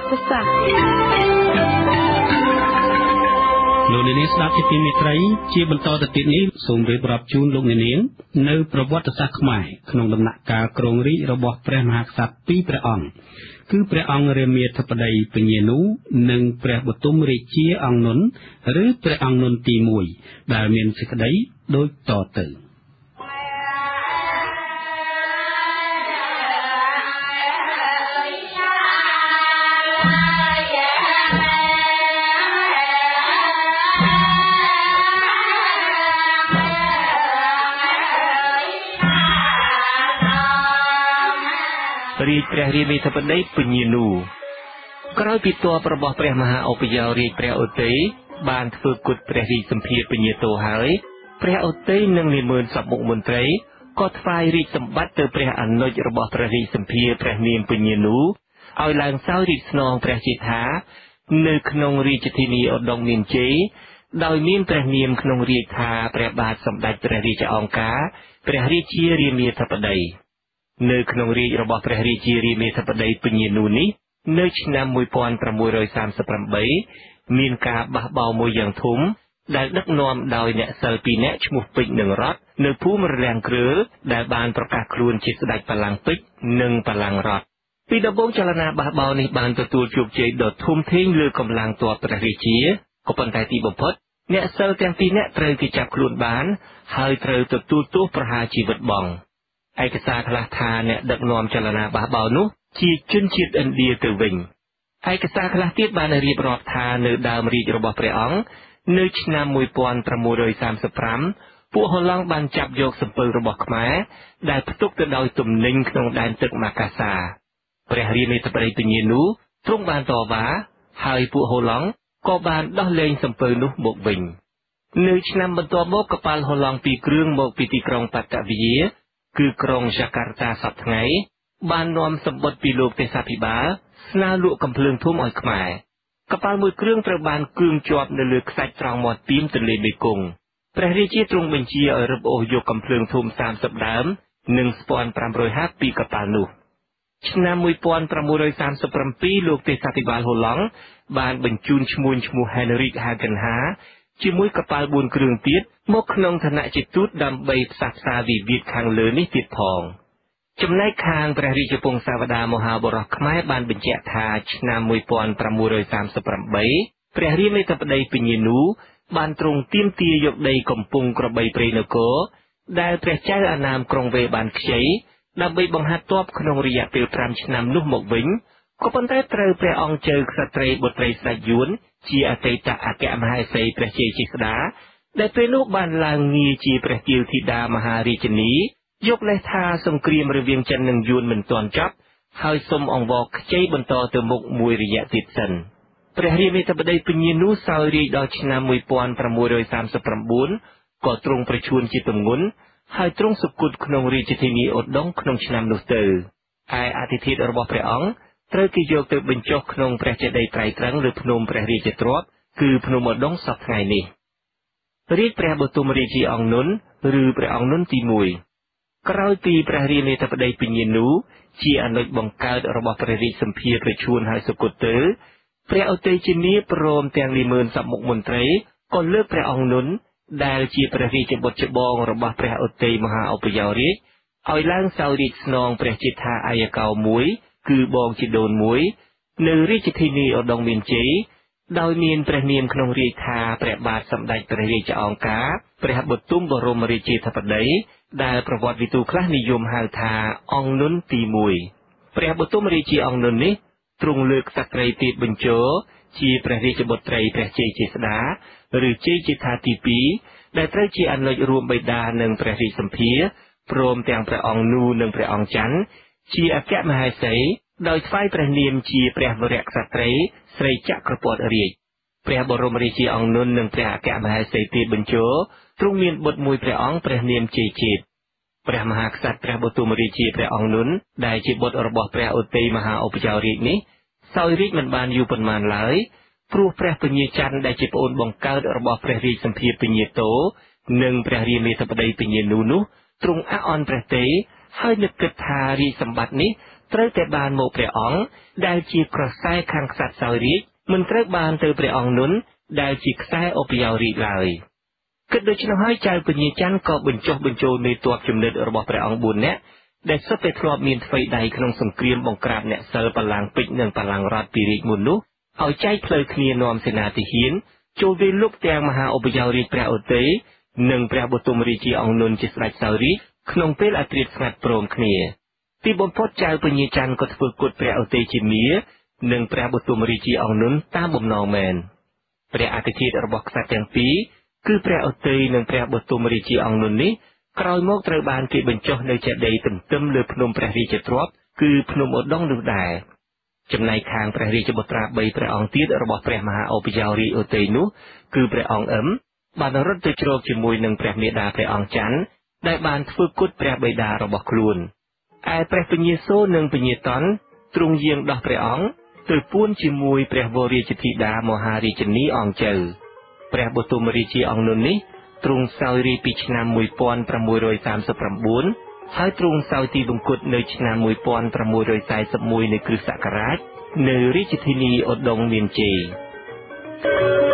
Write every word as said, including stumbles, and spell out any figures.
ប្រសាសន៍លោកនាងស្ដាប់ជាទីមេត្រីជាបន្តទៅទៀតនេះសូមរៀបរាប់ជូនលោកនាងនៅប្រវត្តិសាស្ត្រខ្មែរក្នុងដំណាក់កាលគ្រងរាជ្យរបស់ព្រះមហាក្សត្រពីរព្រះអង្គគឺព្រះអង្គរាមាធិបតីពញានុនិងព្រះបទុមរាជាអង្គនុនឬព្រះអង្គនុនទីមួយដែលមានសេចក្តីដូចតទៅរាជព្រះរាមាធិបតីពញានុក្រោយពីទ័ពរបស់ព្រះមហាឧបយោរាជព្រះឧទ័យបានធ្វើគុតព្រះរាជសម្ភារពញាតោហើយព្រះឧទ័យនិងនាម៉ឺនសព្វមុខមន្ត្រីក៏ថ្វាយរាជសម្បត្តិទៅព្រះអនុជរបស់ព្រះរាជសម្ភារព្រះនាមពញានុឲ្យឡើងសោយរាជស្នងព្រះជេដ្ឋានៅក្នុងរាជធានីឧដុង្គមានជ័យដោយមានព្រះនាមក្នុងរាជថាព្រះបាទសម្ដេចព្រះរាជអង្ការព្រះរាជារាមាធិបតីនៅក្នុងរាជរបស់ព្រះរាជារាមាធិបតីពញានុនេះនៅឆ្នាំmột nghìn sáu trăm ba mươi támមានការបះបោរមួយយ៉ាងធំដែលដឹកនាំដោយអ្នកសិលពីរនាក់ឈ្មោះពេជ្រនិងរតនៅភូមិរលាំងគ្រើដែលបានប្រកាសខ្លួនជាស្ដេចបល្ល័ង្កពេជ្រនិងបល្ល័ង្ករតពីដំបូងចលនាបះបោរនេះបានទទួលជោគជ័យដ៏ធំធេងលើកម្លាំងទ័ពព្រះរាជាក៏ប៉ុន្តែទីបំផុតអ្នកសិលទាំងពីរនាក់ត្រូវគេចាប់ខ្លួនបានហើយត្រូវទទួលទោសប្រហារជីវិតបង់ឯកសារខ្លះថាអ្នកដឹកនាំចលនាបះបោរនោះជាជនជាតិឥណ្ឌាទៅវិញឯកសារខ្លះទៀតបានរៀបរាប់ថានៅដើមរាជរបស់ព្រះអង្គនៅឆ្នាំmột nghìn sáu trăm ba mươi lămពួកហូឡង់បានចាប់យកសំពៅរបស់ខ្មែរដែលផ្ទុកទៅដោយទំនិញក្នុងដែនទឹកម៉ាកាសាព្រះរាមាធិបតីពញានុទ្រង់បានតវ៉ាហើយពួកហូឡង់ក៏បានដោះលែងសំពៅនោះមកវិញនៅឆ្នាំបន្ទាប់មកកប៉ាល់ហូឡង់ពីរគ្រឿងមកពីទីក្រុងប៉ាតាវីយ៉ាគឺក្រុងយ៉ាកាតាសប្តាហ៍ថ្ងៃបាននាំសម្បត្តិពីលោកទេសាភិបាលស្នើលក់កំភ្លើងធំឲ្យខ្មែរកប៉ាល់មួយគ្រឿងត្រូវបានគឿងជាប់នៅលើខ្សាច់ត្រង់មាត់ពីមទន្លេមេគង្គព្រះរាជាទ្រង់បញ្ជាឲ្យរឹបអូសយកកំភ្លើងធំសាមសិបដើមនិងស្ពាន់ប្រាំរយហាត់ពីកប៉ាល់នោះឆ្នាំmột nghìn sáu trăm ba mươi bảyលោកទេសាភិបាលហូឡង់បានបញ្ជូនឈ្មួញឈ្មោះ Henrik Hagenha ជាមួយកប៉ាល់បួនគ្រឿងទៀតមកក្នុងឋានៈជាទូតដើម្បីផ្សះផ្សាវិវាទខាងលើនេះទៀតផងចំណែកខាងព្រះរាជពង្សាវតារមហាបុរសខ្មែរបានបញ្ជាក់ថាឆ្នាំmột nghìn sáu trăm ba mươi támព្រះរាមាធិបតីពញានុបានទ្រង់ទាមទារយកដីកំពង់ក្របីព្រៃនគរដែលព្រះចៅអាណាមក្រុងវេបានខ្ចីដើម្បីបង្ហាត់ទ័ពក្នុងរយៈពេលប្រាំឆ្នាំនោះមកវិញក៏ប៉ុន្តែត្រូវព្រះអង្គជើក្សត្រីបុត្រីស្ដេចយួនជាអតីតអគ្គមហេសីព្រះជ័យជេស្តាដែលពេលនោះបានឡើងងារជាព្រះទាវធីតាមហារាជិនីយកលេសថាសង្គ្រាមរវាងចិននិងយួនមិនទាន់ចប់ហើយសូមអង្វរខ្ចីបន្តទៅមុខមួយរយៈទៀតសិនព្រះរាមាធិបតីពញានុសោយរាជ្យដល់ឆ្នាំmột nghìn sáu trăm ba mươi chínក៏ទ្រង់ប្រឈួនជាទម្ងន់ហើយទ្រង់សុគតក្នុងរាជធានីឧដុង្គក្នុងឆ្នាំនោះទៅឯអធិធិធរបស់ព្រះអង្គត្រូវគេយកទៅបញ្ចុះក្នុងព្រះចេតិយត្រៃត្រឹងលើភ្នំព្រះរាជទ្រព្យគឺភ្នំឧដុង្គសព្វថ្ងៃនេះរាជព្រះបទុមរាជាអង្គនុនឬព្រះអង្គនុនទីមួយក្រោយពីព្រះរាមាធិបតីពញានុជាអនុជបង្កើតរបស់ព្រះរាជសម្ភារប្រឈួនហើយសុគតទៅព្រះឧទ័យជានាព្រមទាំងនាម៉ឺនសព្វមុខមន្ត្រីក៏លើកព្រះអង្គនុនដែលជាព្រះរាជបុត្រច្បងរបស់ព្រះឧទ័យមហាឧបយោរាជឲ្យឡើងសោយរាជស្នងព្រះជេដ្ឋាអាយកោមួយគឺបងជីដូនមួយនៅរាជធានីឧដុង្គមានជ័យដោយមានព្រះនាមក្នុងរាជថាព្រះបាទសម្ដេចព្រះរាជអង្ការព្រះបទុមបរមរាជាធិបតីដែលប្រវត្តិវិទូខ្លះនិយមហៅថាអង្គនុនទីមួយព្រះបទុមរាជាអង្គនុននេះទ្រង់លើកក្សត្រីទៀតបញ្ជោជាព្រះរាជបុត្រីព្រះជ័យជេស្តាឬជ័យជេដ្ឋាទីពីរដែលត្រូវជាអនុជរួមបិតានិងព្រះរាជសម្ភារព្រមទាំងព្រះអង្គនូនិងព្រះអង្គច័ន្ទជាអគ្គមហេសីដោយថ្វាយព្រះនាមជាព្រះវរៈក្សត្រីស្រីចក្រពតរាជព្រះបរមរាជាអង្គនុននិងព្រះអគ្គមហេសីទៀតបញ្ជោទ្រង់មានបុត្រមួយព្រះអង្គព្រះនាមជ័យជេតព្រះមហាក្សត្រព្រះបទុមរាជាព្រះអង្គនុនដែលជាបុត្ររបស់ព្រះឧទ័យមហាឧបយោរាជនេះសោយរាជមិនបានយូរប៉ុន្មានឡើយព្រោះព្រះពញាច័ន្ទដែលជាប្អូនបង្កើតរបស់ព្រះរាជសម្ភារពញាតោនិងព្រះរាមាធិបតីពញានុនោះទ្រង់អអន់ព្រះទេហើយនឹកគិតថារាជសម្បត្តិនេះត្រូវតែបានមកព្រះអង្គដែលជាក្រសែខាងក្សត្រសោយរាជមិនត្រូវបានទៅព្រះអង្គនុនដែលជាខ្សែឧបយោរាជឡើយគិតដូច្នោះហើយចៅពញាច័ន្ទក៏បញ្ចុះបញ្ចូលមេទ័ពជំនិតរបស់ព្រះអង្គបួននាក់ដែលសុទ្ធតែធ្លាប់មានថ្វីដៃក្នុងសង្គ្រាមបង្ក្រាបអ្នកសិលបលាំងពេជ្រនិងបលាំងរតពីរាជមុននោះឲ្យចែកផ្លូវគ្នានាំសេនាទាហានចូលវាយលុកទាំងមហាឧបយោរាជព្រះឧទ័យនិងព្រះបទុមរាជាអង្គនុនជាស្ដេចសោយរាជក្នុងពេលអត្រាស្ងាត់ព្រមគ្នាទីបំផុតចៅពញាច័ន្ទក៏ធ្វើគុតព្រះឧទ័យជាមានិងព្រះបទុមរាជាអង្គនុនតាមបំណងមែនព្រះអធិធិរបស់ក្សត្រទាំងពីរគឺព្រះឧទ័យនិងព្រះបទុមរាជាអង្គនុននេះក្រោយមកត្រូវបានគេបញ្ចុះនៅចេតិយទន្ទឹមលើភ្នំព្រះរាជទ្រព្យគឺភ្នំឧដុង្គនោះដែរចំណែកខាងព្រះរាជបុត្រាបីព្រះអង្គទៀតរបស់ព្រះមហាឧបយោរាជឧទ័យនោះគឺព្រះអង្គអឹមបានរត់ទៅជ្រកជាមួយនឹងព្រះមេដាព្រះអង្គច័ន្ទដែលបានធ្វើគុតព្រះបិតារបស់ខ្លួនឯព្រះពញាសូរនិងពញាតន់ទ្រង់យាងដោះព្រះអង្គទៅពួនជាមួយព្រះវររាជធីតាមហារាជិនីអង្គជើព្រះបទុមរាជាអង្គនុននេះទ្រង់សោយរាជពីឆ្នាំមួយពាន់ប្រាំមួយរយសាមសិប៩ហើយទ្រង់សោយទីបង្គត់នៅឆ្នាំមួយពាន់ប្រាំមួយរយសែសិបមួយនៃគ្រិស្តសករាជនៅរាជធានីឧដុង្គមានជ័យ